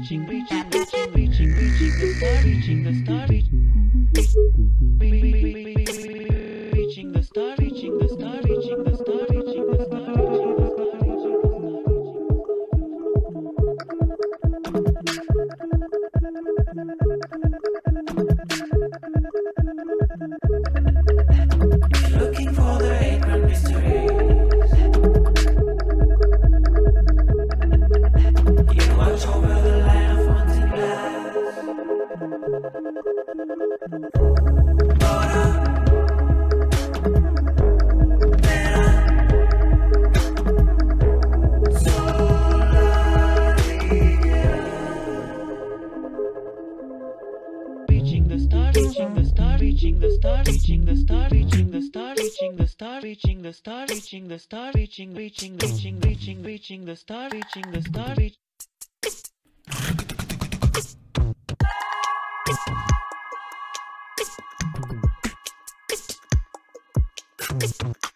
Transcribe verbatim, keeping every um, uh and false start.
reaching, reaching, reaching, reaching, reaching the star, reaching the star, reaching the star, reaching the star, reaching the star, reaching the star, reaching the star, reaching the star. Looking for the eight grand mysteries. You watch over the line of haunted glass. Polo, better, Reaching the star, reaching the star, reaching the star, reaching the star, reaching the star, reaching the star, reaching the star, reaching the star, reaching, reaching, reaching, reaching, reaching the star, reaching the star, reaching.